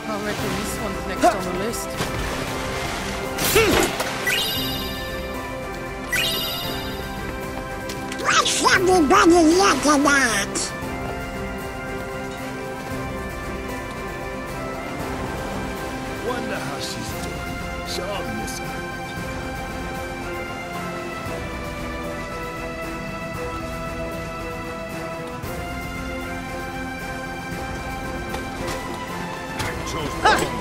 I reckon this one's next on the list. What's everybody looking at? Wonder how she's doing. Sure miss her. I chose the wrong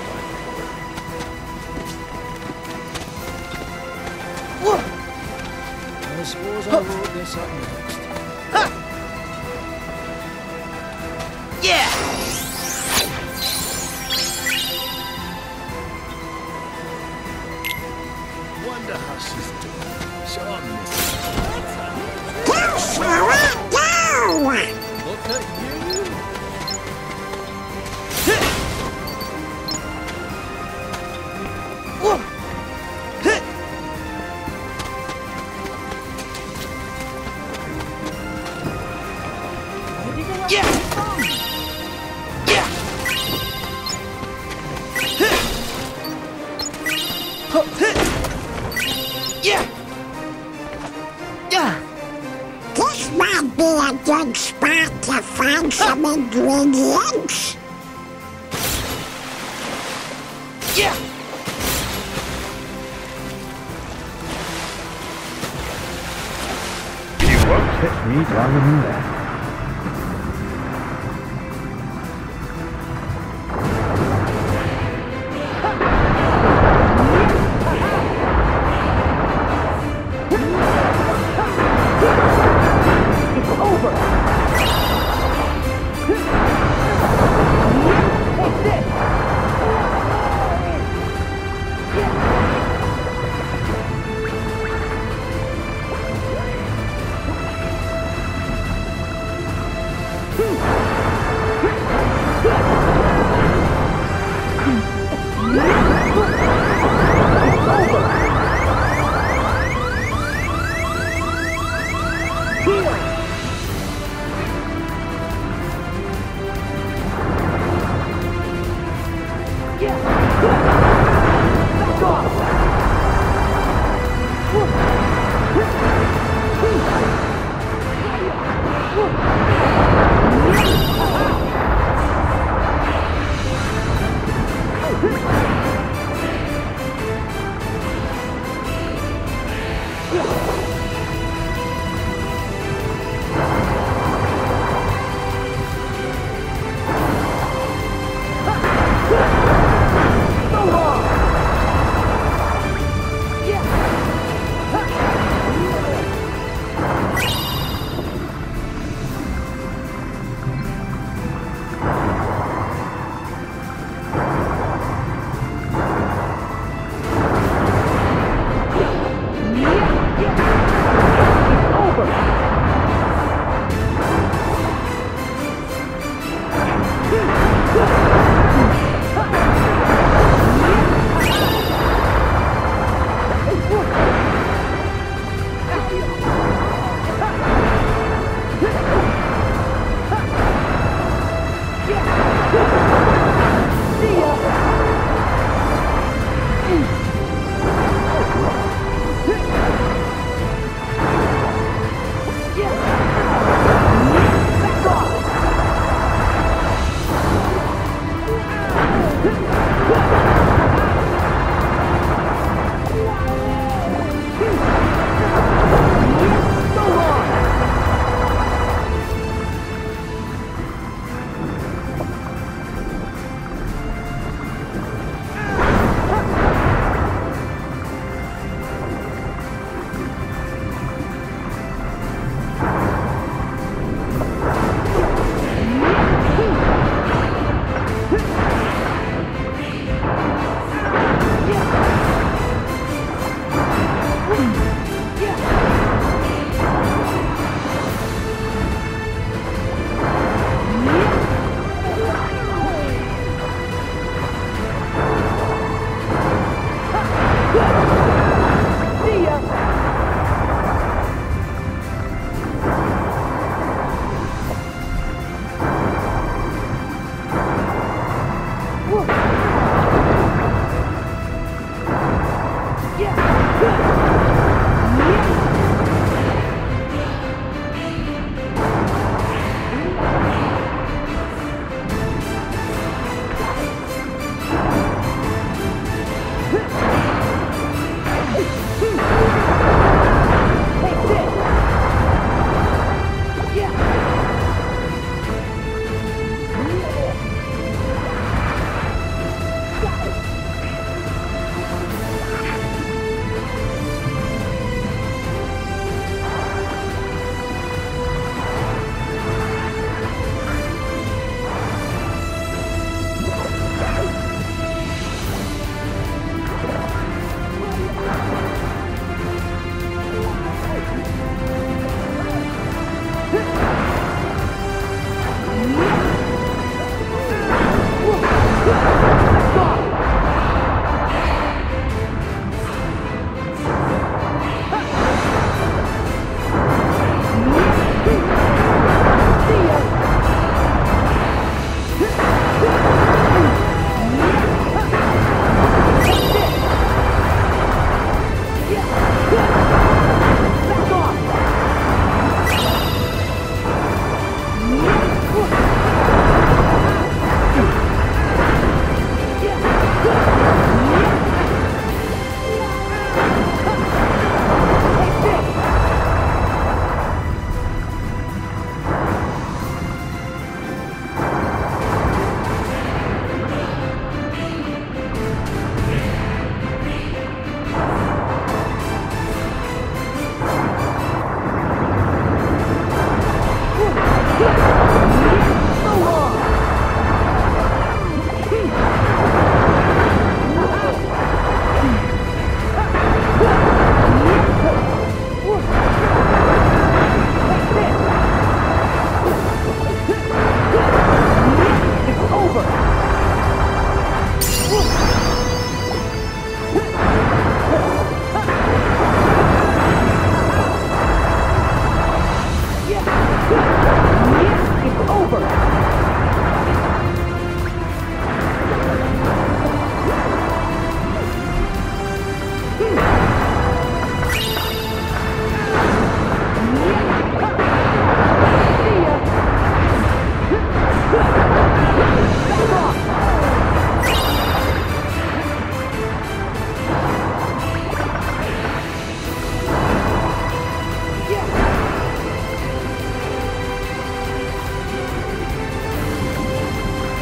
one. I suppose I wrote this up next. Yeah! Wonder how she's doing. Sure miss Go, Sarah, go! her. Look at you. This might be a good spot to find some ingredients. You won't hit me down in there.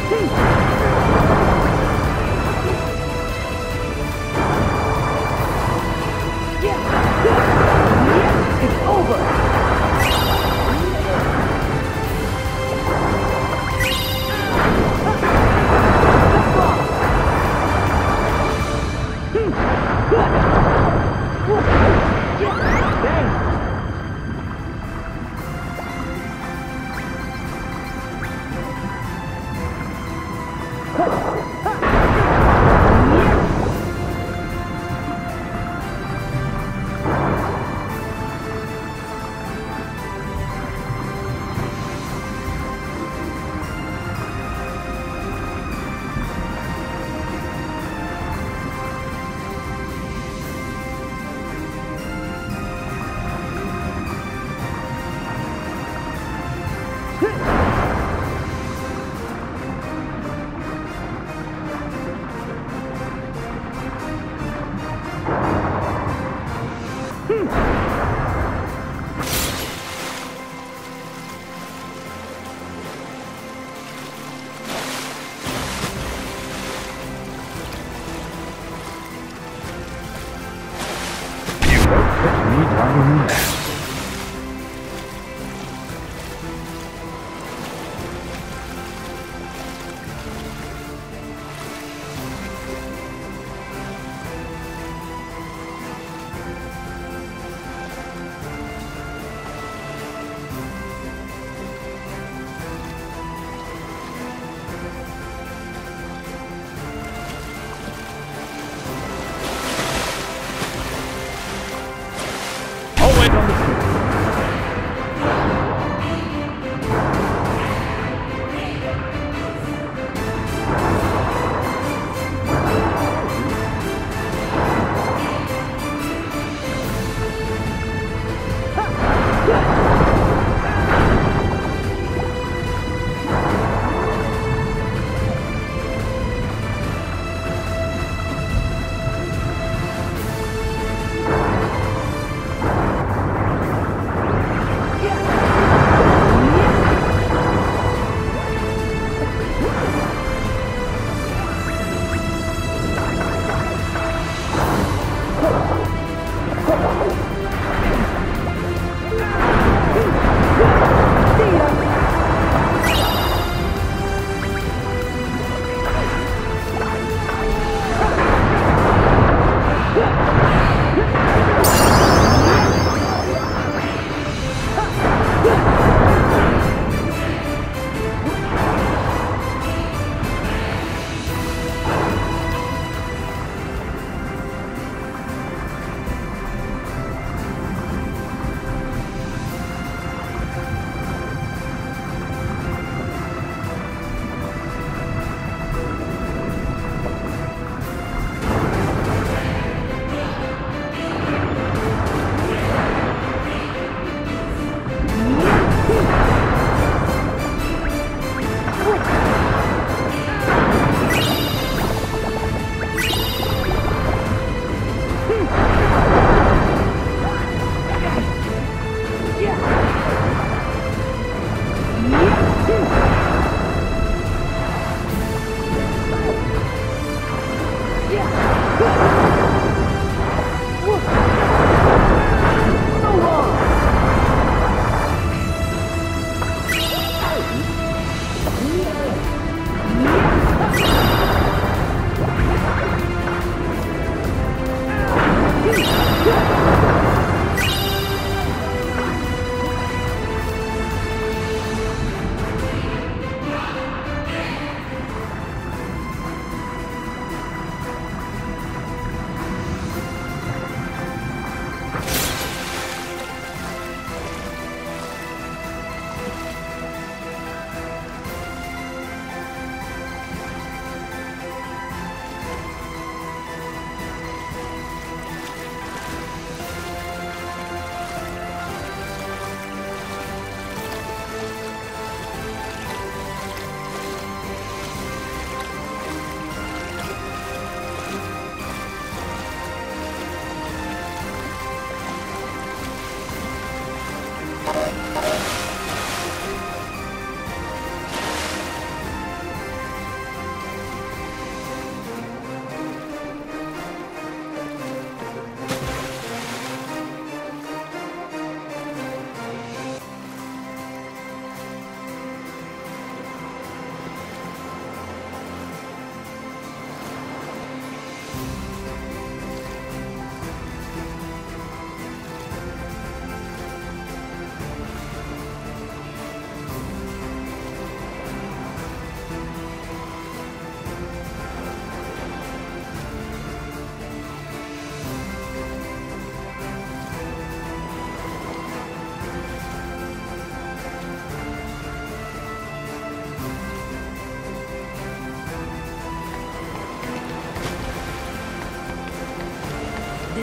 Always on the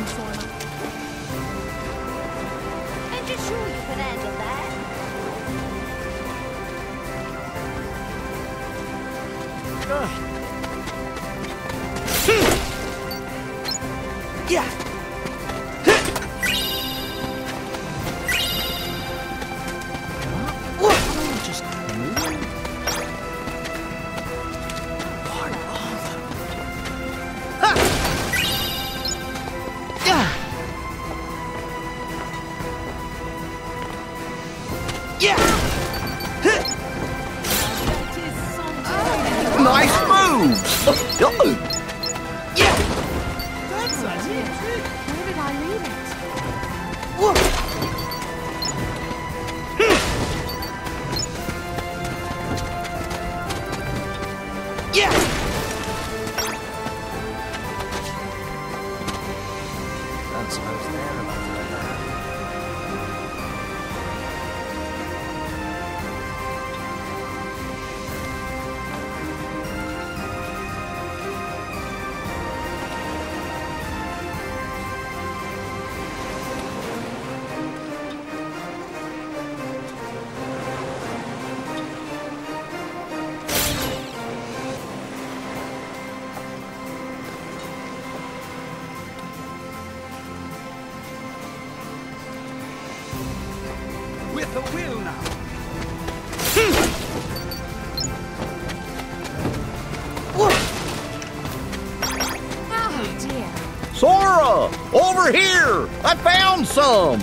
Informer. And you're sure you can handle that? Yeah. Just move. Yeah. That is something. Nice move. Yeah. That's it. Where did I leave it? Yeah. Don't suppose they're about to let that happen. With a will now. Oh dear. Sora! Over here! I found some!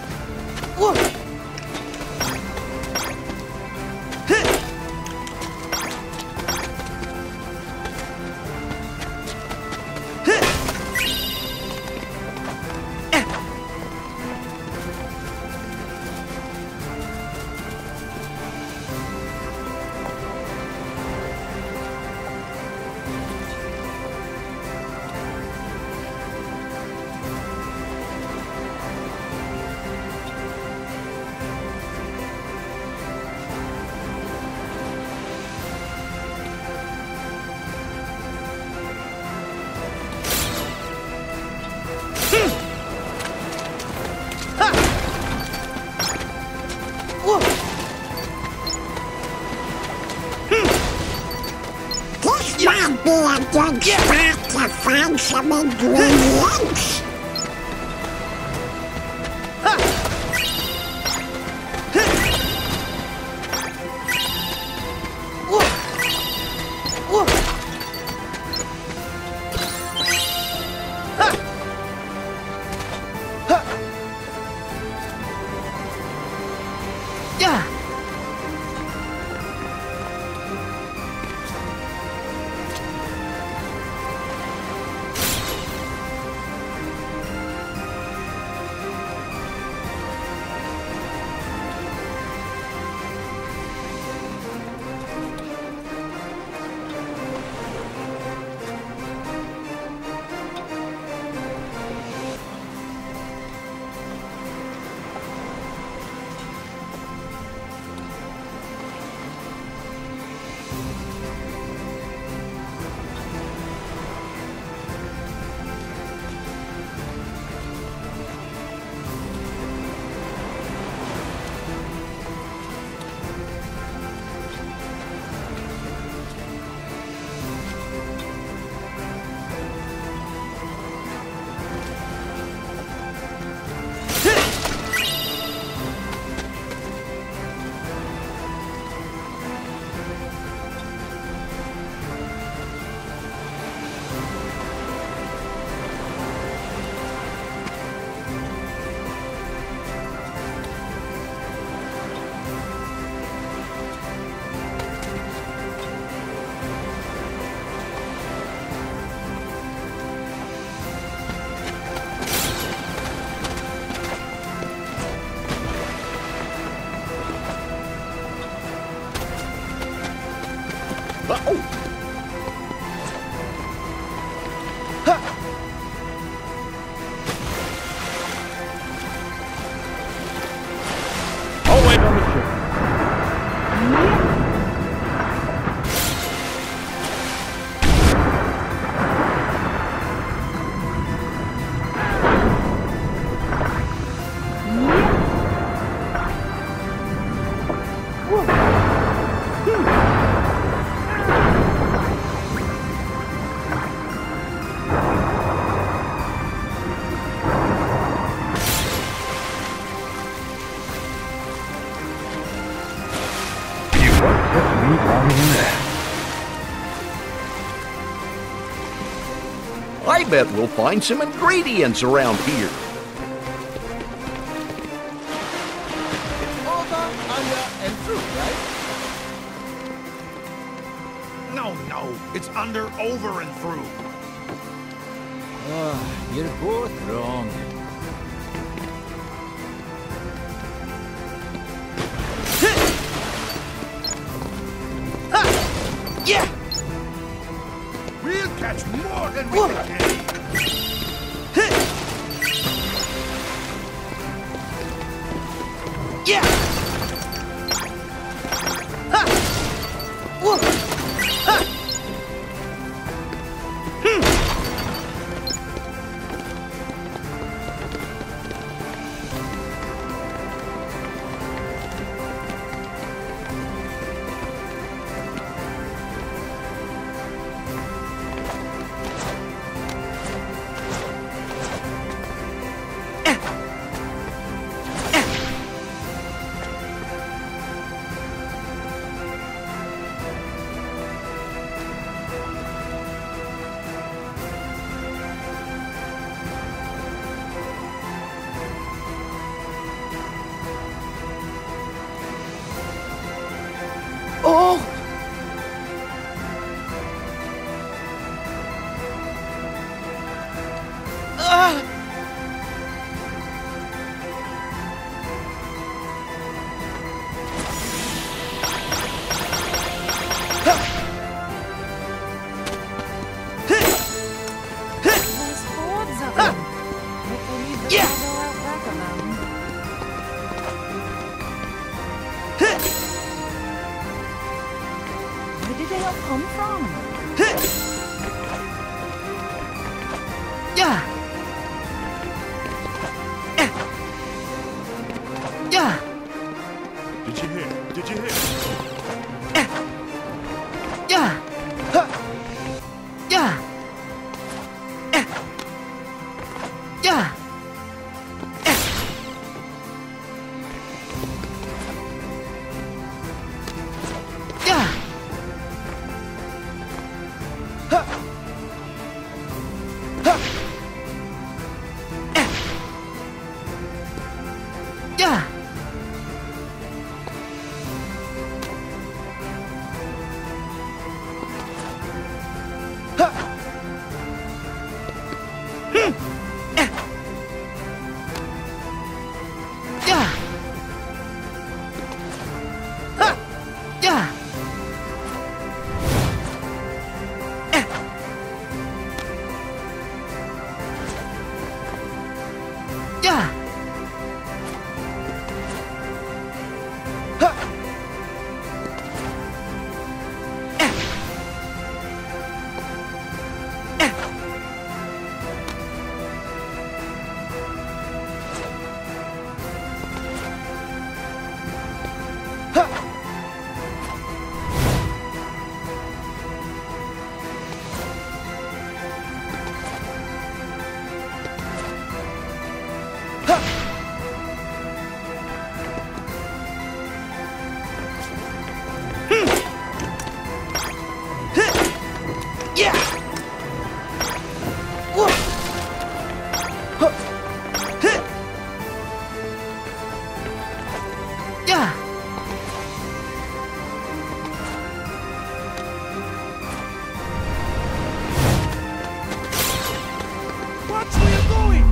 This might be a good spot to find some ingredients. Oh, wait on the ship. I bet we'll find some ingredients around here. Over, under, and through, right? No, it's under, over, and through. You're both wrong. Yeah! We'll catch more than we can carry. Yeah! Ha! Whoa! Ha! Oh! Ah! There's hordes of them. Hopefully the Yeah. go out back of them. Where did they all come from? Yeah! Yeah! Did you hear? Did you hear? Yeah! Yeah! Yeah! Yeah! Yeah! Yeah! Yeah! Yeah! Yeah! Whoa! Yeah! Watch where you're going!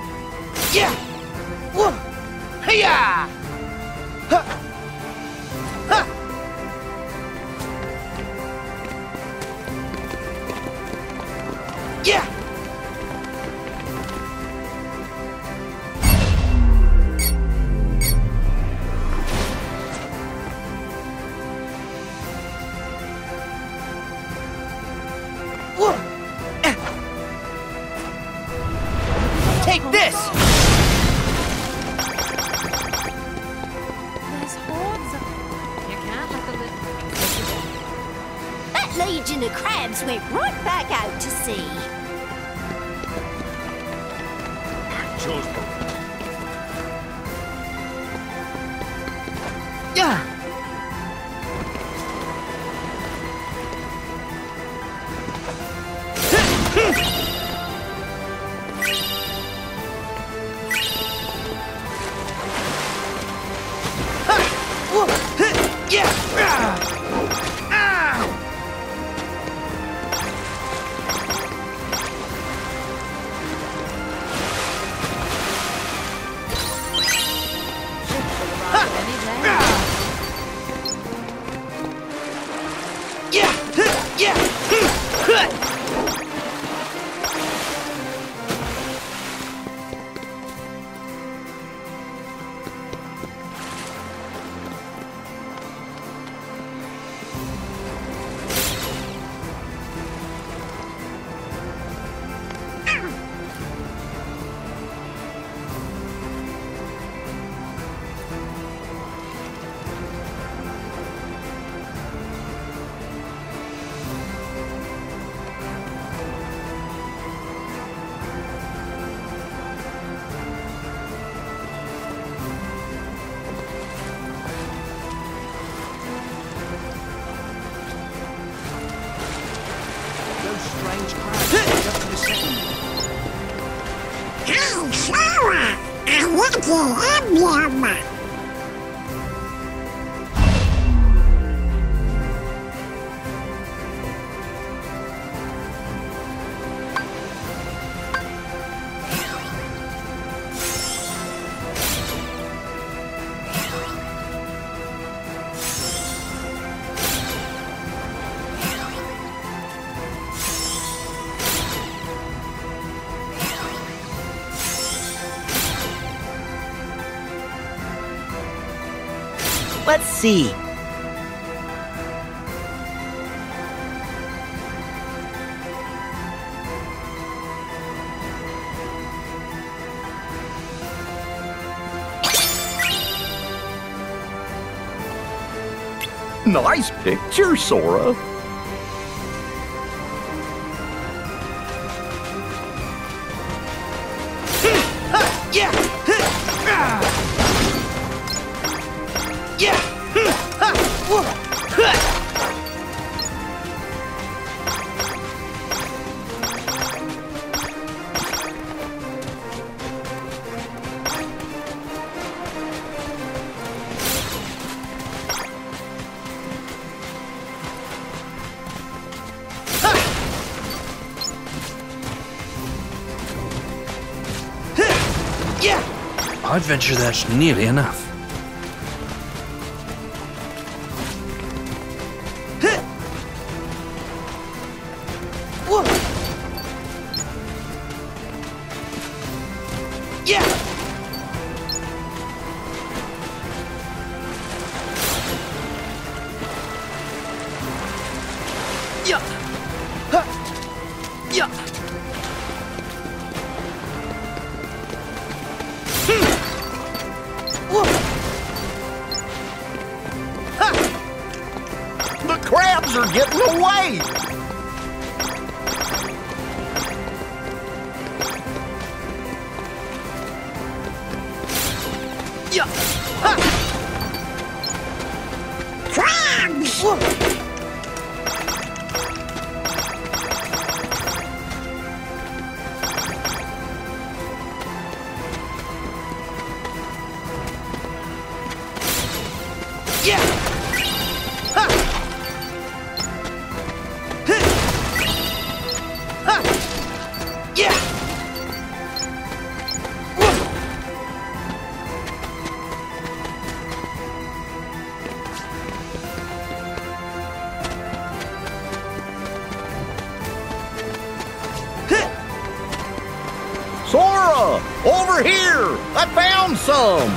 Yeah! Whoa! Hey-ya! Ha! the crabs went right back out to sea. Chose Yeah. Strange crabs up to the settlement. Hey, Sora! I want to have you. Let's see. Nice picture, Sora. I'd venture that's nearly enough. The crabs are getting away! Crabs! Sora! Over here! I found some!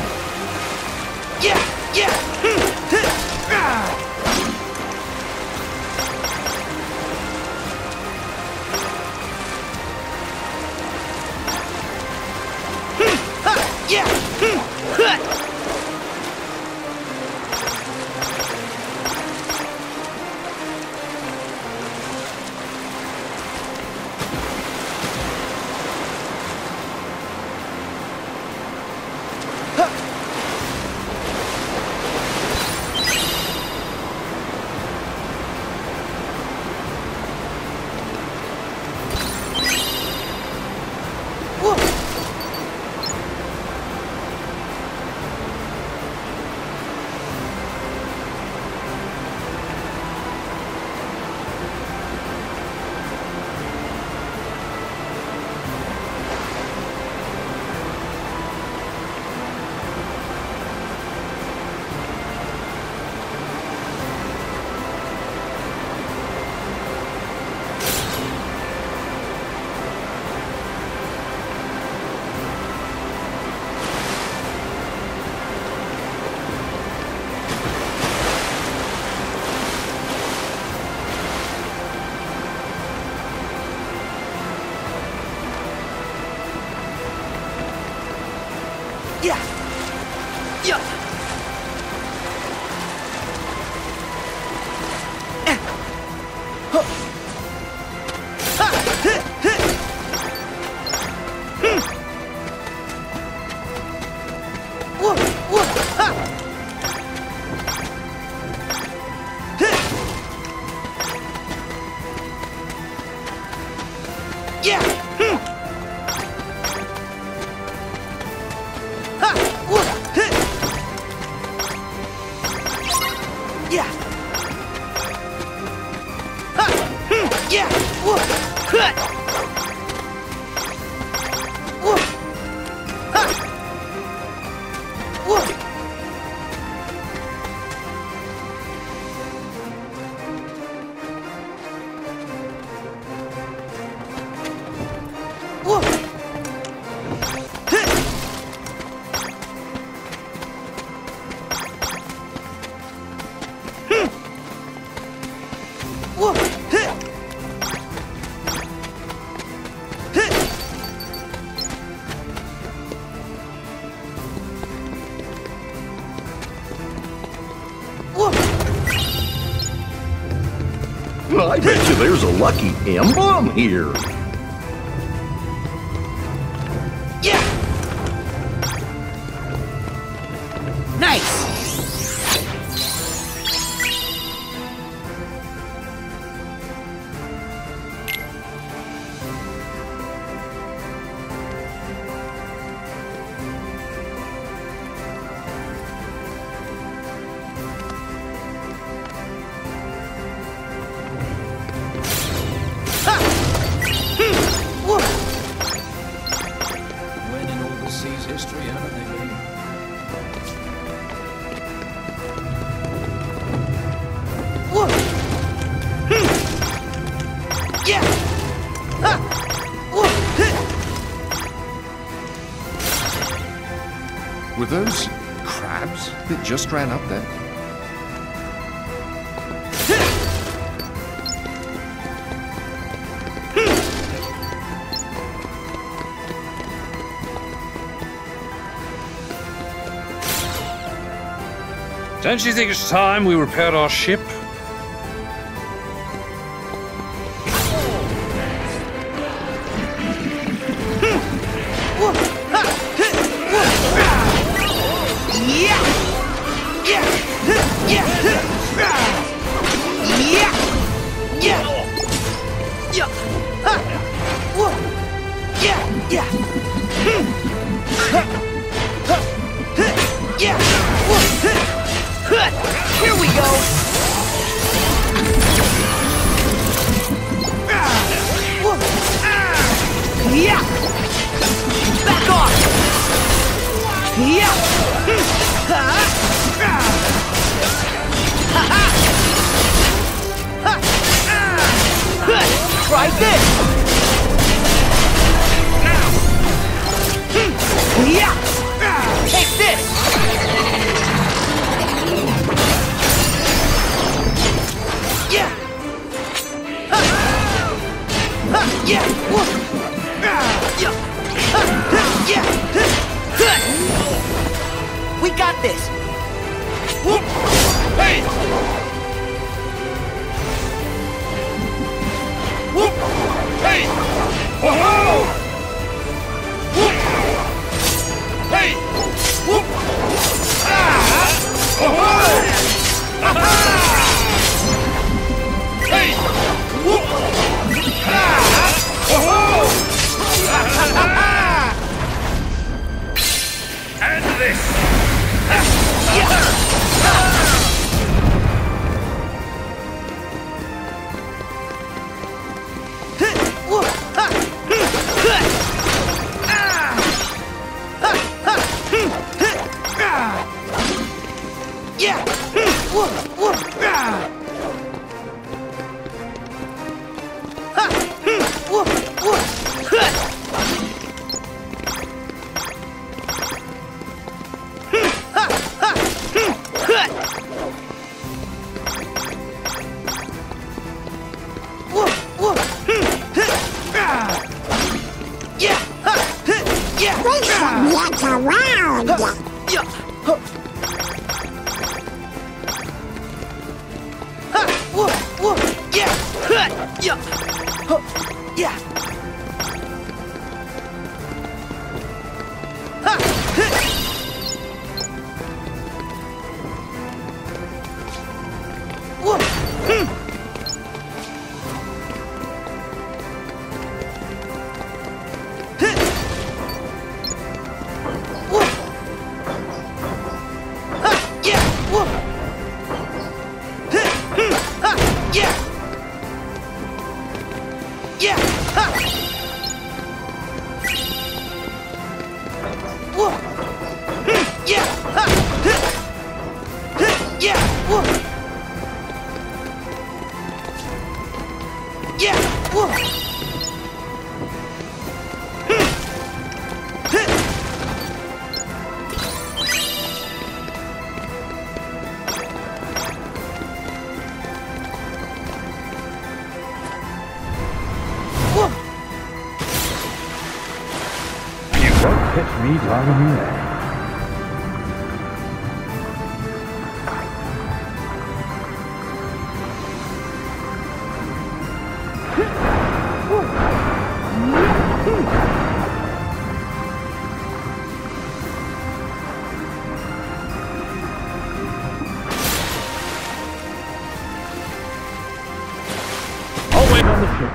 I bet you there's a lucky emblem here. Nice! When in all the sea's history haven't they been? Were those crabs that just ran up there? Don't you think it's time we repaired our ship? Here we go! Back off! Try this! Take this! We got this! Hey! Hey! Oh-ho! Hey! Oh-ho! Hey! Oh-ho! And this! We should get around. Catch me driving in there. I'll wait on the ship.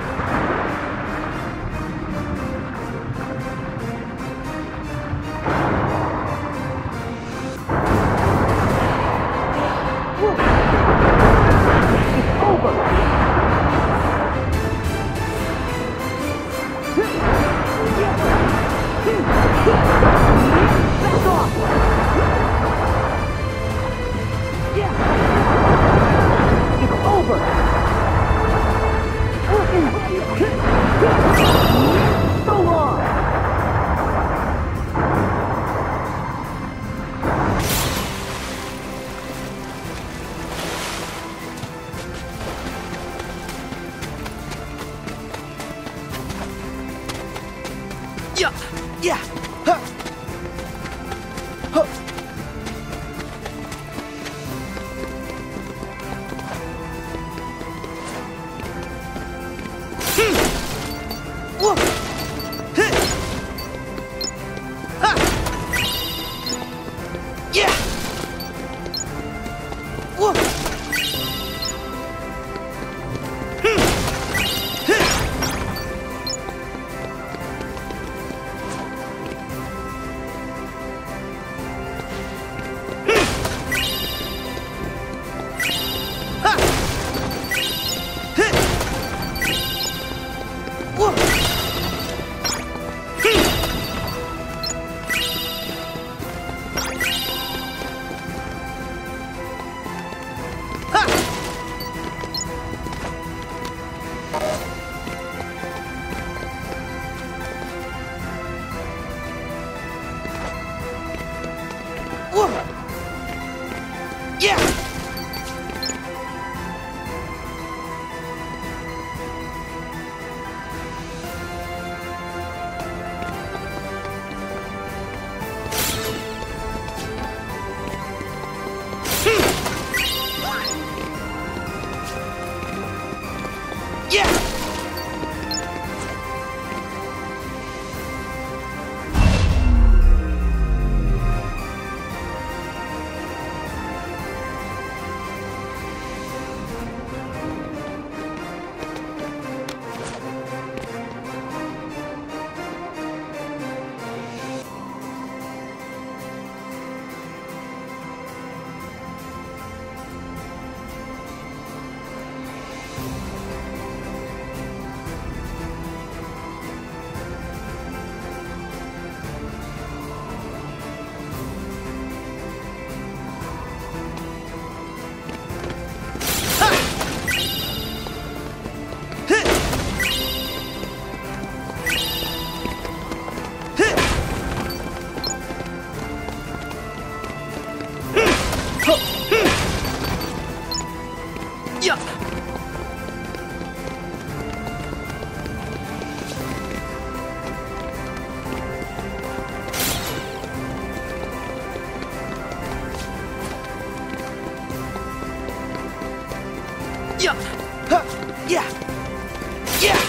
Yeah. Huh. Yeah. Yeah.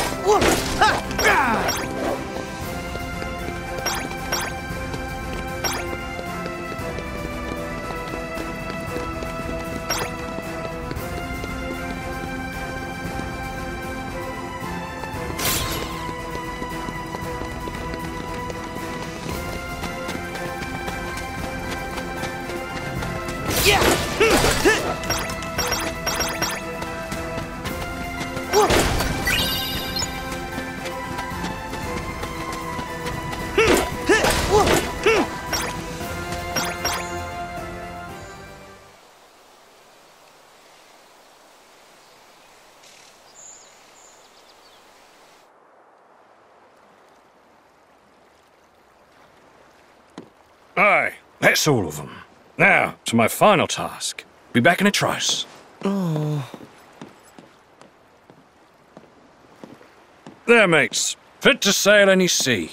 Aye, that's all of them. Now, to my final task. Be back in a trice. Oh. There, mates. Fit to sail any sea.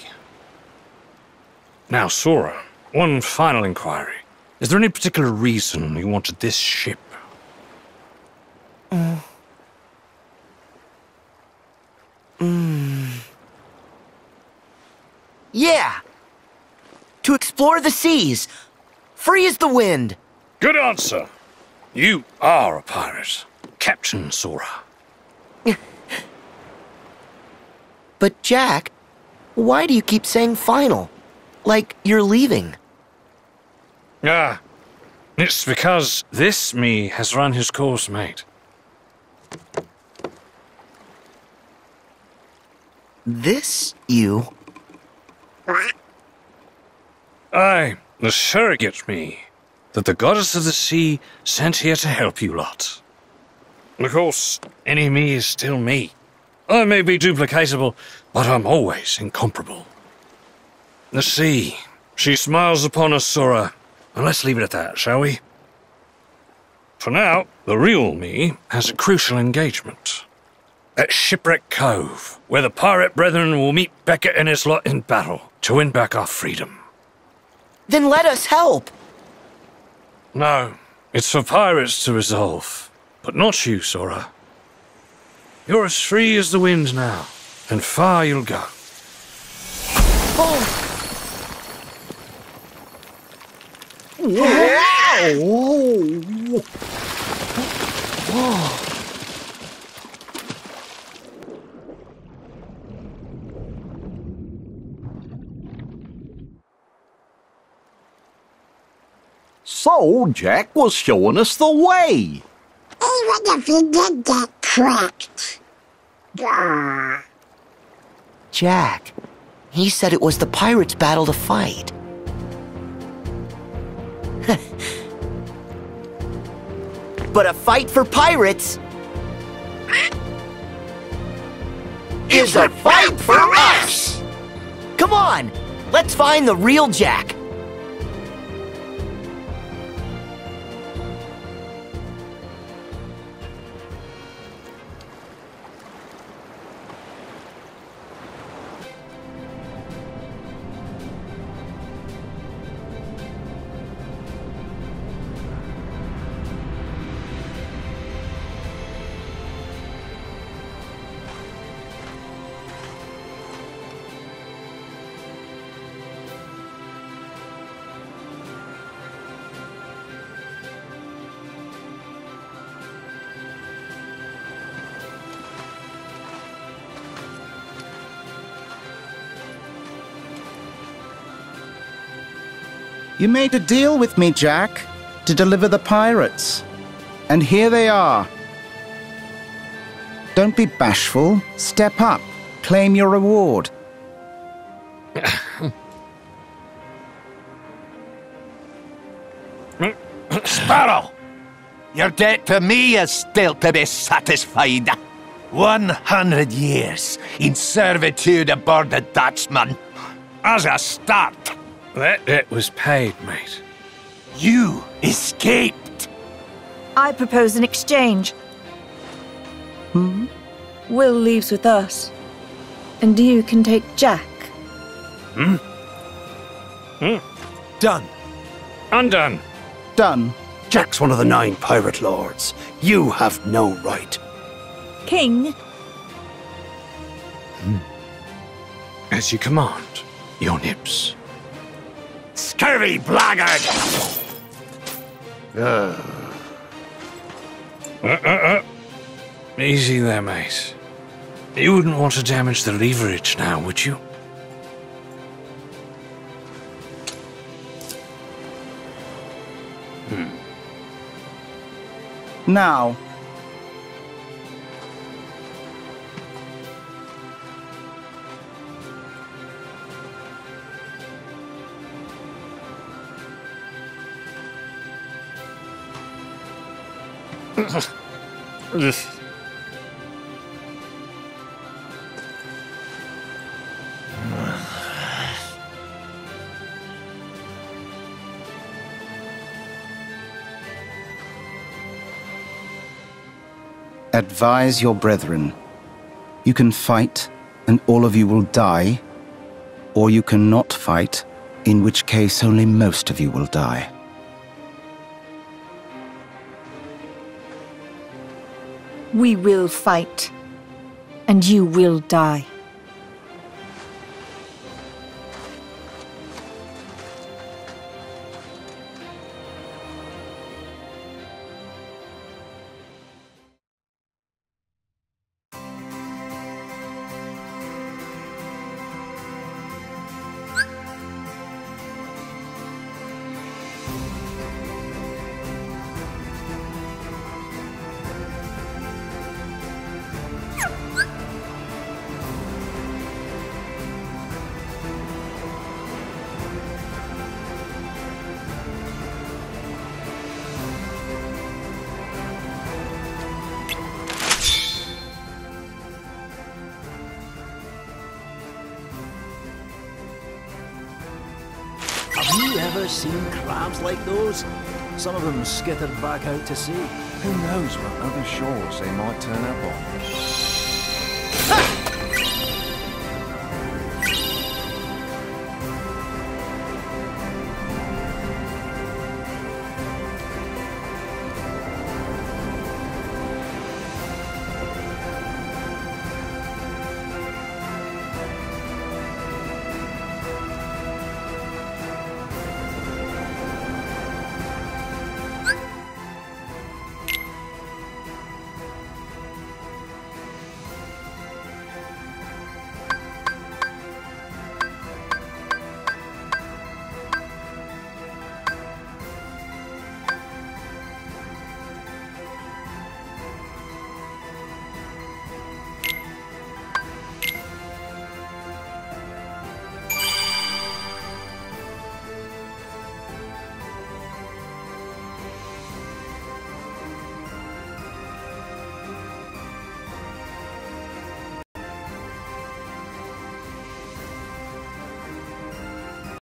Now, Sora, one final inquiry. Is there any particular reason you wanted this ship? Yeah! To explore the seas. Free as the wind. Good answer. You are a pirate. Captain Sora. But Jack, why do you keep saying final? Like you're leaving. Ah, it's because this me has run his course, mate. This you? Aye, the surrogate me that the goddess of the sea sent here to help you lot. Of course, any me is still me. I may be duplicatable, but I'm always incomparable. The sea, she smiles upon us, Sora, and let's leave it at that, shall we? For now, the real me has a crucial engagement. At Shipwreck Cove, where the pirate brethren will meet Beckett and his lot in battle to win back our freedom. Then let us help. No, it's for pirates to resolve, but not you, Sora. You're as free as the wind now, and far you'll go. Oh. So, Jack was showing us the way. Even if he did get tricked. Duh. Jack, he said it was the pirates' battle to fight. But a fight for pirates is a fight for us! Come on, let's find the real Jack. You made a deal with me, Jack, to deliver the pirates. And here they are. Don't be bashful. Step up. Claim your reward. Sparrow! Your debt to me is still to be satisfied. 100 years in servitude aboard the Dutchman. As a start. That debt was paid, mate. You escaped. I propose an exchange. Will leaves with us, and you can take Jack. Done. Undone. Done. Jack's one of the 9 pirate lords. You have no right. King, As you command, your nips. Scurvy blackguard! Easy there, mate. You wouldn't want to damage the leverage now, would you? Now, advise your brethren. You can fight, and all of you will die, or you cannot fight, in which case only most of you will die. we will fight, and you will die. Have you ever seen crabs like those? Some of them skittered back out to sea. Who knows what other shores they might turn up on? Ha!